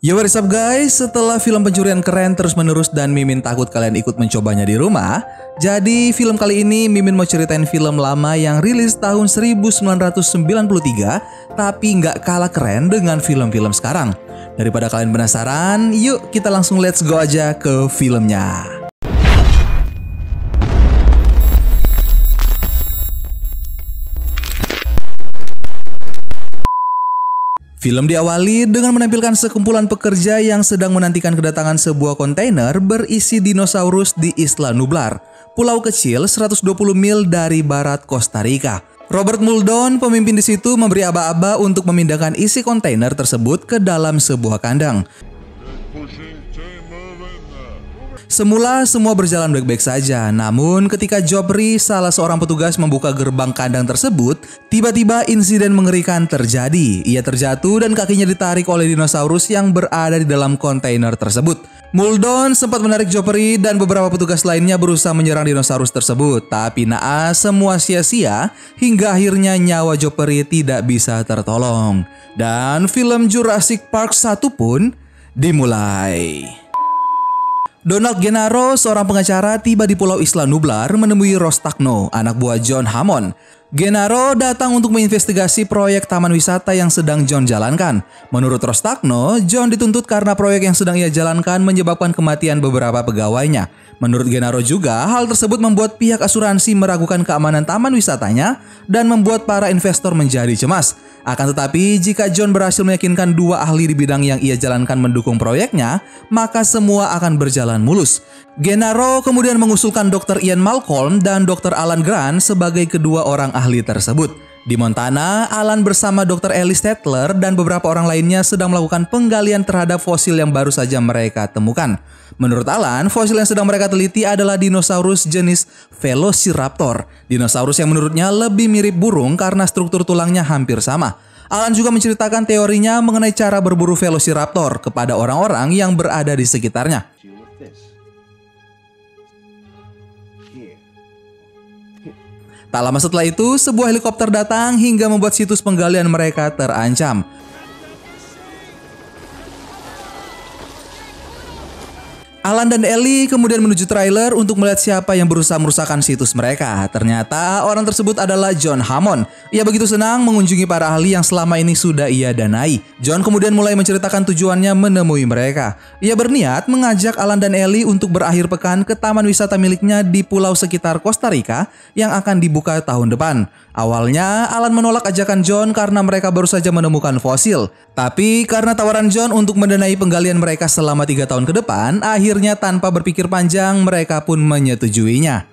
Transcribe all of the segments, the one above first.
Yo, what is up guys? Setelah film pencurian keren terus-menerus dan Mimin takut kalian ikut mencobanya di rumah, jadi film kali ini Mimin mau ceritain film lama yang rilis tahun 1993 tapi nggak kalah keren dengan film-film sekarang. Daripada kalian penasaran, yuk kita langsung let's go aja ke filmnya. Film diawali dengan menampilkan sekumpulan pekerja yang sedang menantikan kedatangan sebuah kontainer berisi dinosaurus di Isla Nublar, pulau kecil 120 mil dari barat Costa Rica. Robert Muldoon, pemimpin di situ, memberi aba-aba untuk memindahkan isi kontainer tersebut ke dalam sebuah kandang. Semula semua berjalan baik-baik saja, namun ketika Joffrey, salah seorang petugas, membuka gerbang kandang tersebut, tiba-tiba insiden mengerikan terjadi. Ia terjatuh dan kakinya ditarik oleh dinosaurus yang berada di dalam kontainer tersebut. Muldoon sempat menarik Joffrey dan beberapa petugas lainnya berusaha menyerang dinosaurus tersebut, tapi naas semua sia-sia hingga akhirnya nyawa Joffrey tidak bisa tertolong. Dan film Jurassic Park 1 pun dimulai. Donald Gennaro, seorang pengacara, tiba di Pulau Isla Nublar menemui Ross Tacno, anak buah John Hammond. Gennaro datang untuk menginvestigasi proyek taman wisata yang sedang John jalankan. Menurut Ross Tacno, John dituntut karena proyek yang sedang ia jalankan menyebabkan kematian beberapa pegawainya. Menurut Gennaro juga, hal tersebut membuat pihak asuransi meragukan keamanan taman wisatanya dan membuat para investor menjadi cemas. Akan tetapi, jika John berhasil meyakinkan dua ahli di bidang yang ia jalankan mendukung proyeknya, maka semua akan berjalan mulus. Gennaro kemudian mengusulkan Dr. Ian Malcolm dan Dr. Alan Grant sebagai kedua orang ahli tersebut. Di Montana, Alan bersama Dr. Ellie Stettler dan beberapa orang lainnya sedang melakukan penggalian terhadap fosil yang baru saja mereka temukan. Menurut Alan, fosil yang sedang mereka teliti adalah dinosaurus jenis Velociraptor. Dinosaurus yang menurutnya lebih mirip burung karena struktur tulangnya hampir sama. Alan juga menceritakan teorinya mengenai cara berburu Velociraptor kepada orang-orang yang berada di sekitarnya. Tak lama setelah itu, sebuah helikopter datang hingga membuat situs penggalian mereka terancam. Alan dan Ellie kemudian menuju trailer untuk melihat siapa yang berusaha merusakkan situs mereka. Ternyata orang tersebut adalah John Hammond. Ia begitu senang mengunjungi para ahli yang selama ini sudah ia danai. John kemudian mulai menceritakan tujuannya menemui mereka. Ia berniat mengajak Alan dan Ellie untuk berakhir pekan ke taman wisata miliknya di pulau sekitar Costa Rica yang akan dibuka tahun depan. Awalnya, Alan menolak ajakan John karena mereka baru saja menemukan fosil. Tapi karena tawaran John untuk mendanai penggalian mereka selama 3 tahun ke depan, akhirnya tanpa berpikir panjang mereka pun menyetujuinya.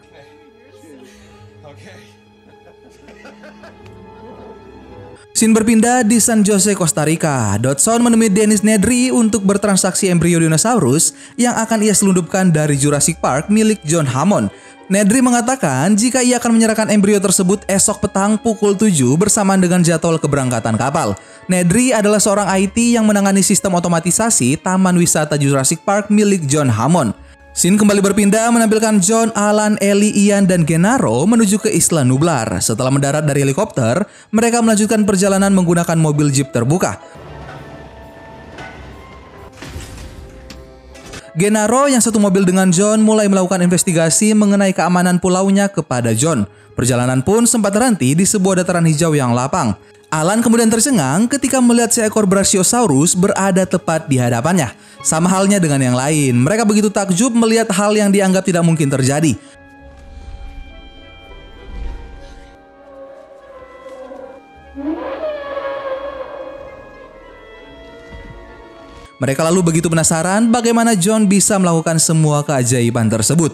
Scene berpindah di San Jose, Costa Rica. Dodson menemui Dennis Nedry untuk bertransaksi embrio dinosaurus yang akan ia selundupkan dari Jurassic Park milik John Hammond. Nedry mengatakan jika ia akan menyerahkan embrio tersebut esok petang pukul 7 bersamaan dengan jadwal keberangkatan kapal. Nedry adalah seorang IT yang menangani sistem otomatisasi taman wisata Jurassic Park milik John Hammond. Scene kembali berpindah menampilkan John, Alan, Ellie, Ian, dan Gennaro menuju ke Isla Nublar. Setelah mendarat dari helikopter, mereka melanjutkan perjalanan menggunakan mobil jeep terbuka. Gennaro yang satu mobil dengan John mulai melakukan investigasi mengenai keamanan pulaunya kepada John. Perjalanan pun sempat terhenti di sebuah dataran hijau yang lapang. Alan kemudian tercengang ketika melihat seekor Brachiosaurus berada tepat di hadapannya. Sama halnya dengan yang lain, mereka begitu takjub melihat hal yang dianggap tidak mungkin terjadi. Mereka lalu begitu penasaran bagaimana John bisa melakukan semua keajaiban tersebut.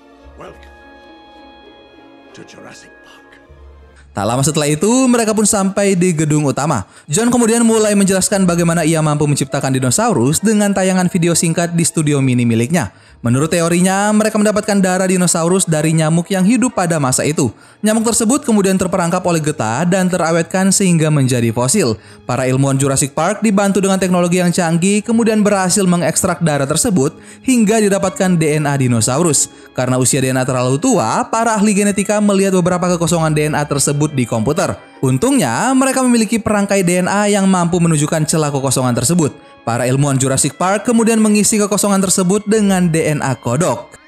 Tak lama setelah itu, mereka pun sampai di gedung utama. John kemudian mulai menjelaskan bagaimana ia mampu menciptakan dinosaurus dengan tayangan video singkat di studio mini miliknya. Menurut teorinya, mereka mendapatkan darah dinosaurus dari nyamuk yang hidup pada masa itu. Nyamuk tersebut kemudian terperangkap oleh getah dan terawetkan sehingga menjadi fosil. Para ilmuwan Jurassic Park dibantu dengan teknologi yang canggih kemudian berhasil mengekstrak darah tersebut hingga didapatkan DNA dinosaurus. Karena usia DNA terlalu tua, para ahli genetika melihat beberapa kekosongan DNA tersebut di komputer. Untungnya, mereka memiliki perangkai DNA yang mampu menunjukkan celah kekosongan tersebut. Para ilmuwan Jurassic Park kemudian mengisi kekosongan tersebut dengan DNA kodok.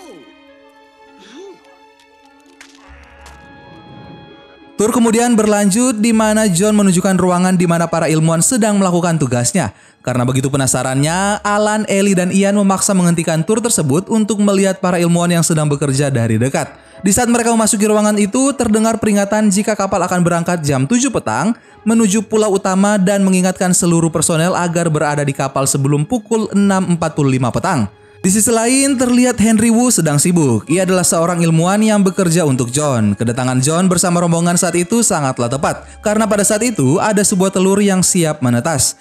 Tur kemudian berlanjut di mana John menunjukkan ruangan di mana para ilmuwan sedang melakukan tugasnya. Karena begitu penasarannya, Alan, Ellie, dan Ian memaksa menghentikan tur tersebut untuk melihat para ilmuwan yang sedang bekerja dari dekat. Di saat mereka memasuki ruangan itu, terdengar peringatan jika kapal akan berangkat jam 7 petang menuju pulau utama dan mengingatkan seluruh personel agar berada di kapal sebelum pukul 6.45 petang. Di sisi lain, terlihat Henry Wu sedang sibuk. Ia adalah seorang ilmuwan yang bekerja untuk John. Kedatangan John bersama rombongan saat itu sangatlah tepat, karena pada saat itu ada sebuah telur yang siap menetas.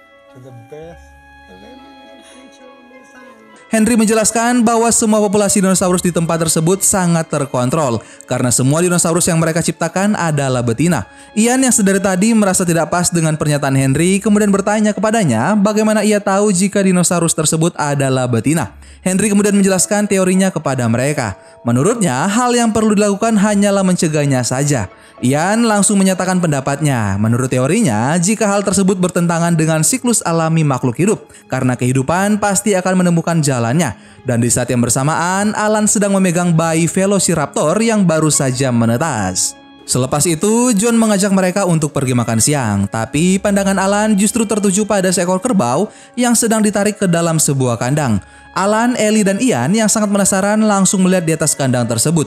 Henry menjelaskan bahwa semua populasi dinosaurus di tempat tersebut sangat terkontrol karena semua dinosaurus yang mereka ciptakan adalah betina. Ian yang sedari tadi merasa tidak pas dengan pernyataan Henry kemudian bertanya kepadanya bagaimana ia tahu jika dinosaurus tersebut adalah betina. Henry kemudian menjelaskan teorinya kepada mereka. Menurutnya, hal yang perlu dilakukan hanyalah mencegahnya saja. Ian langsung menyatakan pendapatnya. Menurut teorinya, jika hal tersebut bertentangan dengan siklus alami makhluk hidup, karena kehidupan pasti akan menemukan jalannya. Dan di saat yang bersamaan, Alan sedang memegang bayi Velociraptor yang baru saja menetas. Selepas itu, John mengajak mereka untuk pergi makan siang, tapi pandangan Alan justru tertuju pada seekor kerbau yang sedang ditarik ke dalam sebuah kandang. Alan, Ellie, dan Ian yang sangat penasaran langsung melihat di atas kandang tersebut.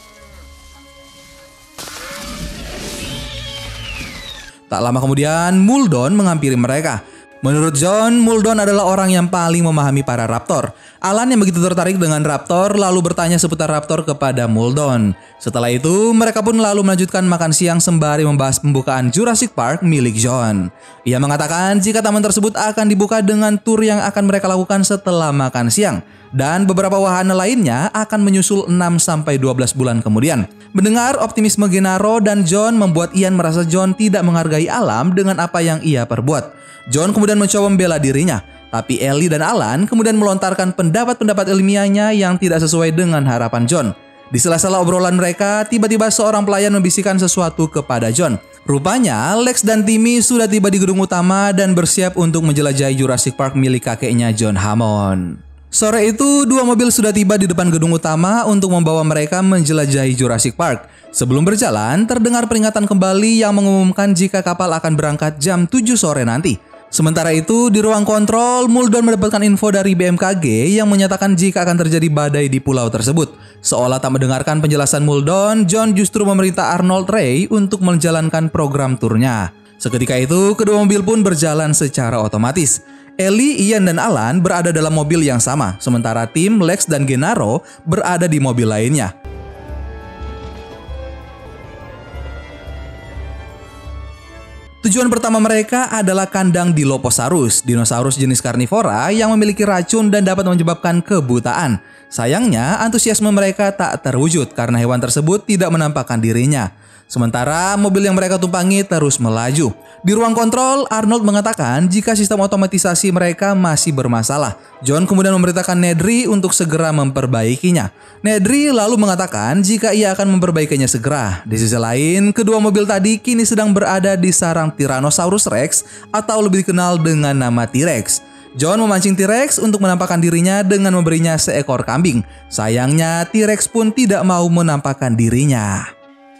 Tak lama kemudian, Muldon menghampiri mereka. Menurut John, Muldon adalah orang yang paling memahami para raptor. Alan yang begitu tertarik dengan raptor lalu bertanya seputar raptor kepada Muldon. Setelah itu, mereka pun lalu melanjutkan makan siang sembari membahas pembukaan Jurassic Park milik John. Ia mengatakan jika taman tersebut akan dibuka dengan tur yang akan mereka lakukan setelah makan siang. Dan beberapa wahana lainnya akan menyusul 6-12 bulan kemudian. Mendengar optimisme Gennaro dan John membuat Ian merasa John tidak menghargai alam dengan apa yang ia perbuat. John kemudian mencoba membela dirinya, tapi Ellie dan Alan kemudian melontarkan pendapat-pendapat ilmiahnya yang tidak sesuai dengan harapan John. Di sela-sela obrolan mereka, tiba-tiba seorang pelayan membisikkan sesuatu kepada John. Rupanya, Lex dan Timmy sudah tiba di gedung utama dan bersiap untuk menjelajahi Jurassic Park milik kakeknya John Hammond. Sore itu, dua mobil sudah tiba di depan gedung utama untuk membawa mereka menjelajahi Jurassic Park. Sebelum berjalan, terdengar peringatan kembali yang mengumumkan jika kapal akan berangkat jam 7 sore nanti. Sementara itu, di ruang kontrol, Muldon mendapatkan info dari BMKG yang menyatakan jika akan terjadi badai di pulau tersebut. Seolah tak mendengarkan penjelasan Muldon, John justru memerintah Arnold Ray untuk menjalankan program turnya. Seketika itu, kedua mobil pun berjalan secara otomatis. Ellie, Ian, dan Alan berada dalam mobil yang sama, sementara tim Lex dan Gennaro berada di mobil lainnya. Tujuan pertama mereka adalah kandang Dilophosaurus, dinosaurus jenis karnivora yang memiliki racun dan dapat menyebabkan kebutaan. Sayangnya, antusiasme mereka tak terwujud karena hewan tersebut tidak menampakkan dirinya. Sementara mobil yang mereka tumpangi terus melaju. Di ruang kontrol, Arnold mengatakan jika sistem otomatisasi mereka masih bermasalah. John kemudian memerintahkan Nedry untuk segera memperbaikinya. Nedry lalu mengatakan jika ia akan memperbaikinya segera. Di sisi lain, kedua mobil tadi kini sedang berada di sarang Tyrannosaurus Rex atau lebih dikenal dengan nama T-Rex. John memancing T-Rex untuk menampakkan dirinya dengan memberinya seekor kambing. Sayangnya, T-Rex pun tidak mau menampakkan dirinya.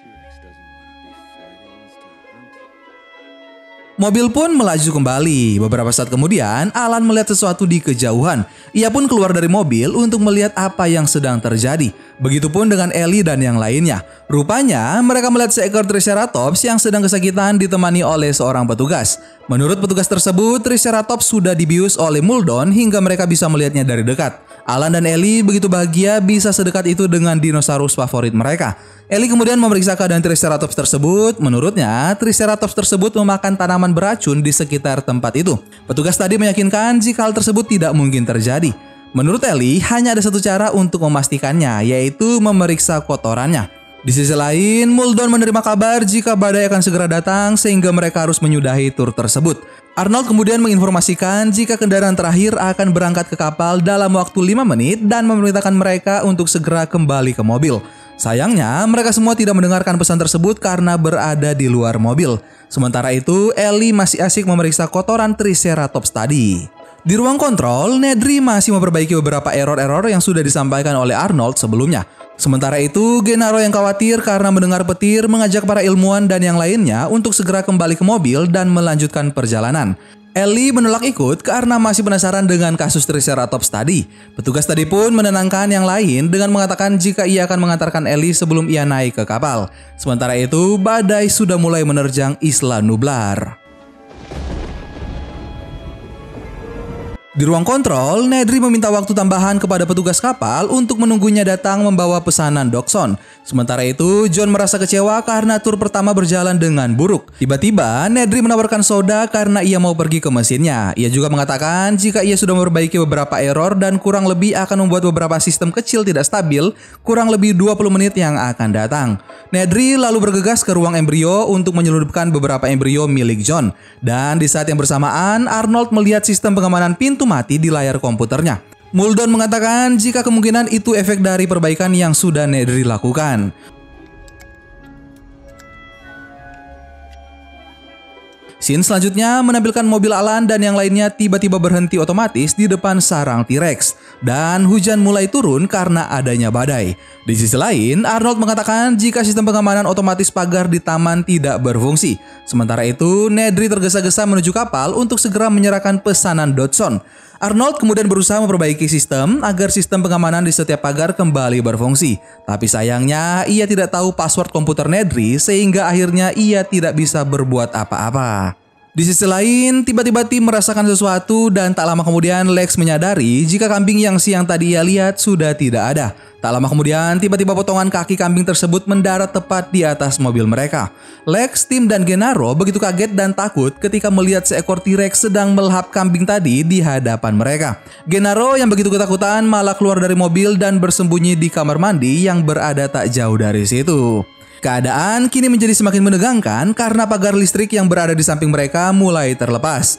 Mobil pun melaju kembali. Beberapa saat kemudian, Alan melihat sesuatu di kejauhan. Ia pun keluar dari mobil untuk melihat apa yang sedang terjadi. Begitupun dengan Ellie dan yang lainnya. Rupanya, mereka melihat seekor Triceratops yang sedang kesakitan ditemani oleh seorang petugas. Menurut petugas tersebut, Triceratops sudah dibius oleh Muldon hingga mereka bisa melihatnya dari dekat. Alan dan Ellie begitu bahagia bisa sedekat itu dengan dinosaurus favorit mereka. Ellie kemudian memeriksa keadaan Triceratops tersebut. Menurutnya, Triceratops tersebut memakan tanaman beracun di sekitar tempat itu. Petugas tadi meyakinkan jika hal tersebut tidak mungkin terjadi. Menurut Ellie, hanya ada satu cara untuk memastikannya, yaitu memeriksa kotorannya. Di sisi lain, Muldon menerima kabar jika badai akan segera datang sehingga mereka harus menyudahi tur tersebut. Arnold kemudian menginformasikan jika kendaraan terakhir akan berangkat ke kapal dalam waktu 5 menit dan memerintahkan mereka untuk segera kembali ke mobil. Sayangnya, mereka semua tidak mendengarkan pesan tersebut karena berada di luar mobil. Sementara itu, Ellie masih asik memeriksa kotoran Triceratops tadi. Di ruang kontrol, Nedry masih memperbaiki beberapa error-error yang sudah disampaikan oleh Arnold sebelumnya. Sementara itu, Gennaro yang khawatir karena mendengar petir mengajak para ilmuwan dan yang lainnya untuk segera kembali ke mobil dan melanjutkan perjalanan. Ellie menolak ikut karena masih penasaran dengan kasus Triceratops tadi. Petugas tadi pun menenangkan yang lain dengan mengatakan jika ia akan mengantarkan Ellie sebelum ia naik ke kapal. Sementara itu, badai sudah mulai menerjang Isla Nublar. Di ruang kontrol, Nedry meminta waktu tambahan kepada petugas kapal untuk menunggunya datang membawa pesanan Dokson. Sementara itu, John merasa kecewa karena tur pertama berjalan dengan buruk. Tiba-tiba, Nedry menawarkan soda karena ia mau pergi ke mesinnya. Ia juga mengatakan jika ia sudah memperbaiki beberapa error dan kurang lebih akan membuat beberapa sistem kecil tidak stabil, kurang lebih 20 menit yang akan datang. Nedry lalu bergegas ke ruang embrio untuk menyelundupkan beberapa embrio milik John. Dan di saat yang bersamaan, Arnold melihat sistem pengamanan pintu mati di layar komputernya. Muldoon mengatakan jika kemungkinan itu efek dari perbaikan yang sudah Nedry lakukan. Scene selanjutnya menampilkan mobil Alan dan yang lainnya tiba-tiba berhenti otomatis di depan sarang T-Rex. Dan hujan mulai turun karena adanya badai. Di sisi lain, Arnold mengatakan jika sistem pengamanan otomatis pagar di taman tidak berfungsi. Sementara itu, Nedry tergesa-gesa menuju kapal untuk segera menyerahkan pesanan Dodson. Arnold kemudian berusaha memperbaiki sistem agar sistem pengamanan di setiap pagar kembali berfungsi. Tapi sayangnya, ia tidak tahu password komputer Nedry sehingga akhirnya ia tidak bisa berbuat apa-apa. Di sisi lain, tiba-tiba tim merasakan sesuatu dan tak lama kemudian Lex menyadari jika kambing yang siang tadi ia lihat sudah tidak ada. Tak lama kemudian, tiba-tiba potongan kaki kambing tersebut mendarat tepat di atas mobil mereka. Lex, Tim, dan Gennaro begitu kaget dan takut ketika melihat seekor T-Rex sedang melahap kambing tadi di hadapan mereka. Gennaro yang begitu ketakutan malah keluar dari mobil dan bersembunyi di kamar mandi yang berada tak jauh dari situ. Keadaan kini menjadi semakin menegangkan karena pagar listrik yang berada di samping mereka mulai terlepas.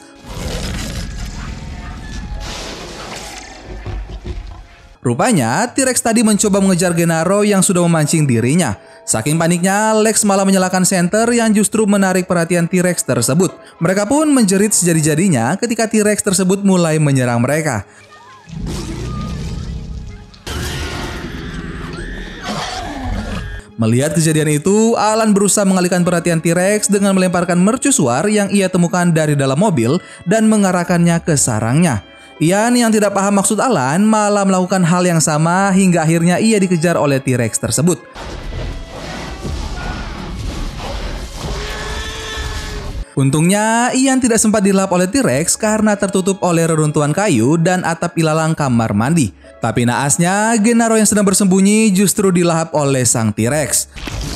Rupanya, T-Rex tadi mencoba mengejar Gennaro yang sudah memancing dirinya. Saking paniknya, Lex malah menyalakan senter yang justru menarik perhatian T-Rex tersebut. Mereka pun menjerit sejadi-jadinya ketika T-Rex tersebut mulai menyerang mereka. Melihat kejadian itu, Alan berusaha mengalihkan perhatian T-Rex dengan melemparkan mercusuar yang ia temukan dari dalam mobil dan mengarahkannya ke sarangnya. Ian yang tidak paham maksud Alan malah melakukan hal yang sama hingga akhirnya ia dikejar oleh T-Rex tersebut. Untungnya, Ian tidak sempat dilahap oleh T-Rex karena tertutup oleh reruntuhan kayu dan atap ilalang kamar mandi. Tapi naasnya, Gennaro yang sedang bersembunyi justru dilahap oleh sang T-Rex.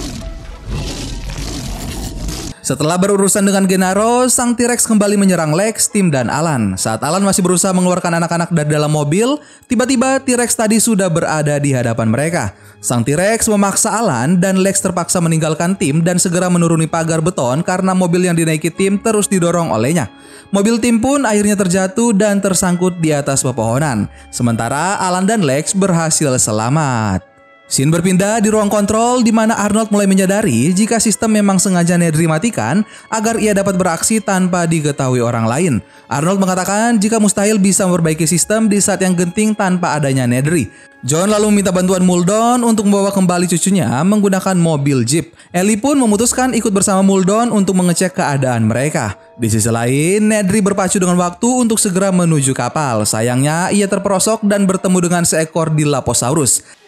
Setelah berurusan dengan Gennaro, sang T-Rex kembali menyerang Lex, Tim, dan Alan. Saat Alan masih berusaha mengeluarkan anak-anak dari dalam mobil, tiba-tiba T-Rex tadi sudah berada di hadapan mereka. Sang T-Rex memaksa Alan dan Lex terpaksa meninggalkan Tim dan segera menuruni pagar beton karena mobil yang dinaiki Tim terus didorong olehnya. Mobil Tim pun akhirnya terjatuh dan tersangkut di atas pepohonan. Sementara Alan dan Lex berhasil selamat. Scene berpindah di ruang kontrol di mana Arnold mulai menyadari jika sistem memang sengaja Nedry matikan agar ia dapat beraksi tanpa diketahui orang lain. Arnold mengatakan jika mustahil bisa memperbaiki sistem di saat yang genting tanpa adanya Nedry. John lalu meminta bantuan Muldoon untuk membawa kembali cucunya menggunakan mobil Jeep. Ellie pun memutuskan ikut bersama Muldoon untuk mengecek keadaan mereka. Di sisi lain, Nedry berpacu dengan waktu untuk segera menuju kapal. Sayangnya ia terperosok dan bertemu dengan seekor Dilophosaurus.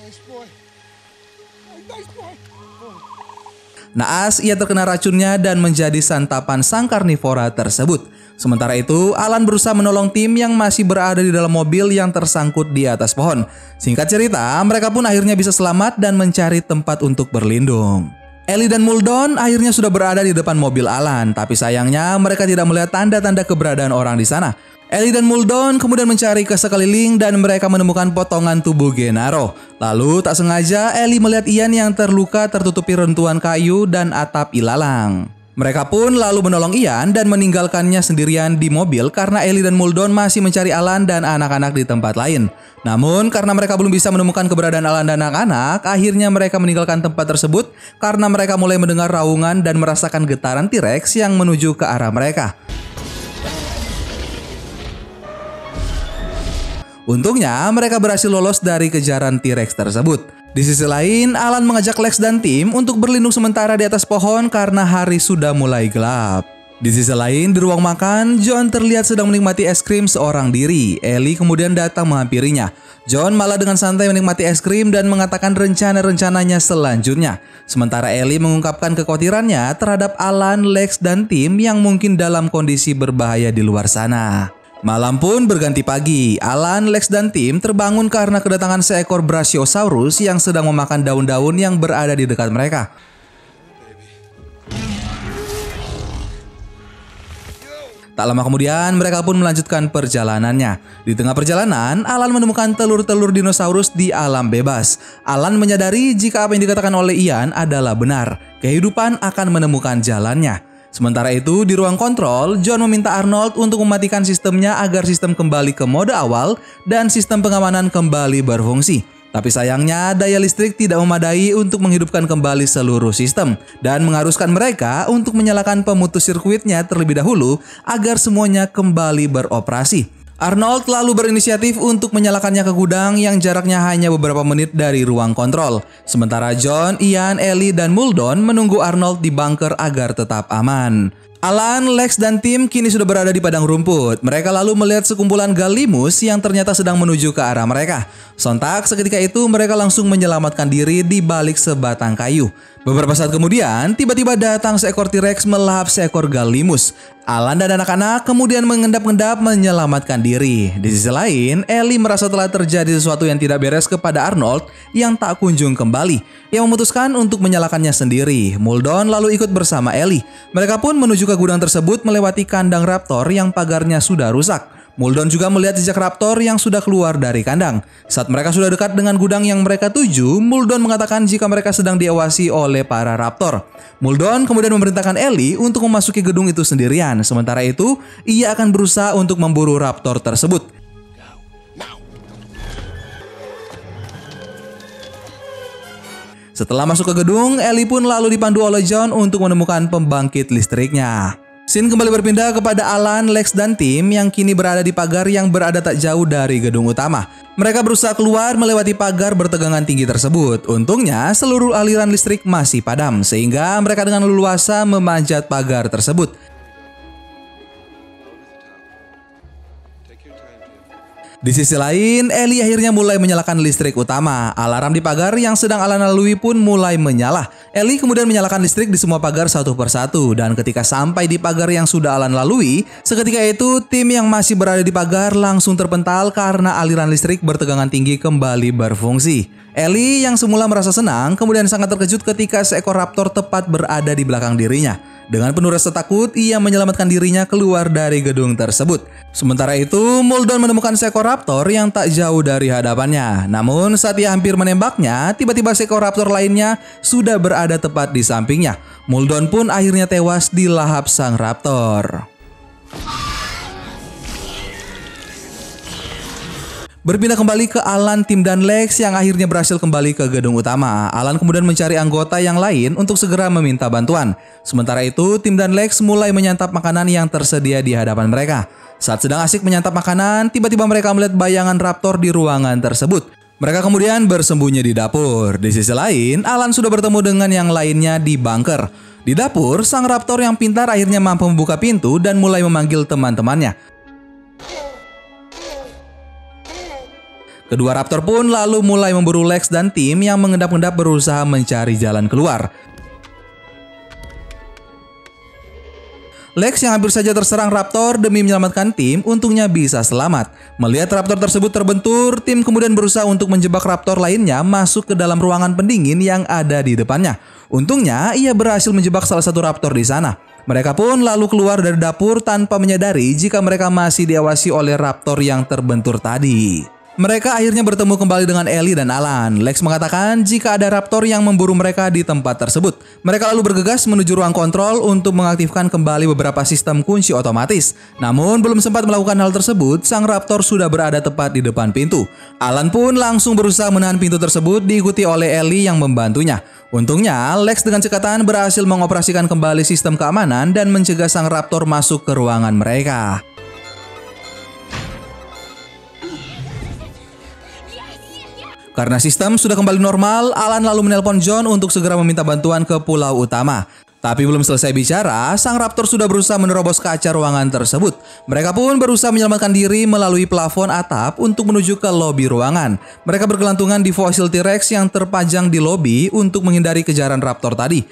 Naas, ia terkena racunnya dan menjadi santapan sang karnivora tersebut. Sementara itu, Alan berusaha menolong Tim yang masih berada di dalam mobil yang tersangkut di atas pohon. Singkat cerita, mereka pun akhirnya bisa selamat dan mencari tempat untuk berlindung. Ellie dan Muldoon akhirnya sudah berada di depan mobil Alan, tapi sayangnya mereka tidak melihat tanda-tanda keberadaan orang di sana. Ellie dan Muldoon kemudian mencari ke sekeliling dan mereka menemukan potongan tubuh Gennaro. Lalu tak sengaja Ellie melihat Ian yang terluka tertutupi reruntuhan kayu dan atap ilalang. Mereka pun lalu menolong Ian dan meninggalkannya sendirian di mobil karena Ellie dan Muldoon masih mencari Alan dan anak-anak di tempat lain. Namun karena mereka belum bisa menemukan keberadaan Alan dan anak-anak, akhirnya mereka meninggalkan tempat tersebut karena mereka mulai mendengar raungan dan merasakan getaran T-Rex yang menuju ke arah mereka. Untungnya mereka berhasil lolos dari kejaran T-Rex tersebut. Di sisi lain, Alan mengajak Lex dan tim untuk berlindung sementara di atas pohon karena hari sudah mulai gelap. Di sisi lain, di ruang makan, John terlihat sedang menikmati es krim seorang diri. Ellie kemudian datang menghampirinya. John malah dengan santai menikmati es krim dan mengatakan rencana-rencananya selanjutnya. Sementara Ellie mengungkapkan kekhawatirannya terhadap Alan, Lex, dan tim yang mungkin dalam kondisi berbahaya di luar sana. Malam pun berganti pagi. Alan, Lex, dan tim terbangun karena kedatangan seekor Brachiosaurus yang sedang memakan daun-daun yang berada di dekat mereka. Tak lama kemudian, mereka pun melanjutkan perjalanannya. Di tengah perjalanan, Alan menemukan telur-telur dinosaurus di alam bebas. Alan menyadari jika apa yang dikatakan oleh Ian adalah benar. Kehidupan akan menemukan jalannya. Sementara itu, di ruang kontrol, John meminta Arnold untuk mematikan sistemnya agar sistem kembali ke mode awal dan sistem pengamanan kembali berfungsi. Tapi sayangnya, daya listrik tidak memadai untuk menghidupkan kembali seluruh sistem dan mengharuskan mereka untuk menyalakan pemutus sirkuitnya terlebih dahulu agar semuanya kembali beroperasi. Arnold lalu berinisiatif untuk menyalakannya ke gudang yang jaraknya hanya beberapa menit dari ruang kontrol. Sementara John, Ian, Ellie, dan Muldoon menunggu Arnold di bunker agar tetap aman. Alan, Lex, dan tim kini sudah berada di padang rumput. Mereka lalu melihat sekumpulan Gallimus yang ternyata sedang menuju ke arah mereka. Sontak seketika itu mereka langsung menyelamatkan diri di balik sebatang kayu. Beberapa saat kemudian, tiba-tiba datang seekor T-Rex melahap seekor Gallimus. Alan dan anak-anak kemudian mengendap-endap menyelamatkan diri. Di sisi lain, Ellie merasa telah terjadi sesuatu yang tidak beres kepada Arnold yang tak kunjung kembali. Ia memutuskan untuk menyalakannya sendiri. Muldoon lalu ikut bersama Ellie. Mereka pun menuju ke gudang tersebut melewati kandang raptor yang pagarnya sudah rusak. Muldoon juga melihat jejak raptor yang sudah keluar dari kandang. Saat mereka sudah dekat dengan gudang yang mereka tuju, Muldoon mengatakan jika mereka sedang diawasi oleh para raptor. Muldoon kemudian memerintahkan Ellie untuk memasuki gedung itu sendirian. Sementara itu, ia akan berusaha untuk memburu raptor tersebut. Setelah masuk ke gedung, Ellie pun lalu dipandu oleh John untuk menemukan pembangkit listriknya. Scene kembali berpindah kepada Alan, Lex, dan tim yang kini berada di pagar yang berada tak jauh dari gedung utama. Mereka berusaha keluar melewati pagar bertegangan tinggi tersebut. Untungnya seluruh aliran listrik masih padam sehingga mereka dengan leluasa memanjat pagar tersebut. Di sisi lain, Ellie akhirnya mulai menyalakan listrik utama. Alarm di pagar yang sedang Alan lalui pun mulai menyala. Ellie kemudian menyalakan listrik di semua pagar satu persatu. Dan ketika sampai di pagar yang sudah Alan lalui, seketika itu tim yang masih berada di pagar langsung terpental karena aliran listrik bertegangan tinggi kembali berfungsi. Ellie yang semula merasa senang kemudian sangat terkejut ketika seekor raptor tepat berada di belakang dirinya. Dengan penuh rasa takut, ia menyelamatkan dirinya keluar dari gedung tersebut. Sementara itu, Muldoon menemukan seekor raptor yang tak jauh dari hadapannya. Namun saat ia hampir menembaknya, tiba-tiba seekor raptor lainnya sudah berada tepat di sampingnya. Muldoon pun akhirnya tewas dilahap sang raptor. Berpindah kembali ke Alan, tim, dan Lex yang akhirnya berhasil kembali ke gedung utama. Alan kemudian mencari anggota yang lain untuk segera meminta bantuan. Sementara itu, tim dan Lex mulai menyantap makanan yang tersedia di hadapan mereka. Saat sedang asik menyantap makanan, tiba-tiba mereka melihat bayangan raptor di ruangan tersebut. Mereka kemudian bersembunyi di dapur. Di sisi lain, Alan sudah bertemu dengan yang lainnya di bunker. Di dapur, sang raptor yang pintar akhirnya mampu membuka pintu dan mulai memanggil teman-temannya. Kedua raptor pun lalu mulai memburu Lex dan tim yang mengendap-endap berusaha mencari jalan keluar. Lex yang hampir saja terserang raptor demi menyelamatkan tim, untungnya bisa selamat. Melihat raptor tersebut terbentur, tim kemudian berusaha untuk menjebak raptor lainnya masuk ke dalam ruangan pendingin yang ada di depannya. Untungnya, ia berhasil menjebak salah satu raptor di sana. Mereka pun lalu keluar dari dapur tanpa menyadari jika mereka masih diawasi oleh raptor yang terbentur tadi. Mereka akhirnya bertemu kembali dengan Ellie dan Alan. Lex mengatakan jika ada raptor yang memburu mereka di tempat tersebut. Mereka lalu bergegas menuju ruang kontrol untuk mengaktifkan kembali beberapa sistem kunci otomatis. Namun belum sempat melakukan hal tersebut, sang raptor sudah berada tepat di depan pintu. Alan pun langsung berusaha menahan pintu tersebut, diikuti oleh Ellie yang membantunya. Untungnya, Lex dengan cekatan berhasil mengoperasikan kembali sistem keamanan dan mencegah sang raptor masuk ke ruangan mereka. Karena sistem sudah kembali normal, Alan lalu menelpon John untuk segera meminta bantuan ke pulau utama. Tapi belum selesai bicara, sang raptor sudah berusaha menerobos kaca ruangan tersebut. Mereka pun berusaha menyelamatkan diri melalui plafon atap untuk menuju ke lobi ruangan. Mereka bergelantungan di fosil T-Rex yang terpajang di lobi untuk menghindari kejaran raptor tadi.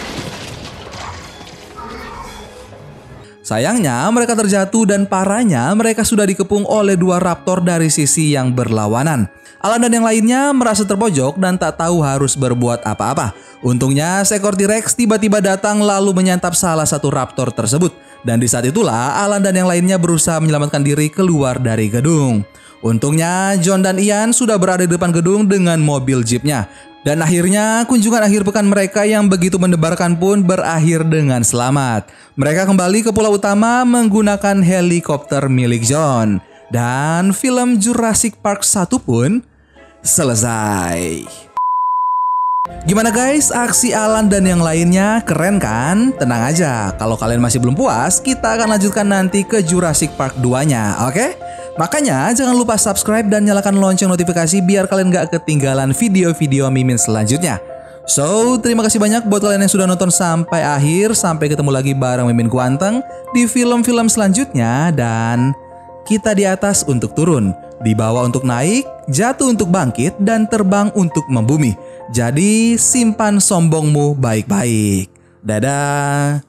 Sayangnya, mereka terjatuh dan parahnya mereka sudah dikepung oleh dua raptor dari sisi yang berlawanan. Alan dan yang lainnya merasa terpojok dan tak tahu harus berbuat apa-apa. Untungnya, seekor T-Rex tiba-tiba datang lalu menyantap salah satu raptor tersebut. Dan di saat itulah, Alan dan yang lainnya berusaha menyelamatkan diri keluar dari gedung. Untungnya, John dan Ian sudah berada di depan gedung dengan mobil jeepnya. Dan akhirnya, kunjungan akhir pekan mereka yang begitu mendebarkan pun berakhir dengan selamat. Mereka kembali ke pulau utama menggunakan helikopter milik John. Dan film Jurassic Park 1 pun selesai. Gimana guys, aksi Alan dan yang lainnya keren kan? Tenang aja, kalau kalian masih belum puas, kita akan lanjutkan nanti ke Jurassic Park 2-nya, oke? Makanya jangan lupa subscribe dan nyalakan lonceng notifikasi biar kalian gak ketinggalan video-video Mimin selanjutnya. So, terima kasih banyak buat kalian yang sudah nonton sampai akhir. Sampai ketemu lagi bareng Mimin Kuanteng di film-film selanjutnya. Dan kita di atas untuk turun, di bawah untuk naik, jatuh untuk bangkit, dan terbang untuk membumi. Jadi simpan sombongmu baik-baik. Dadah.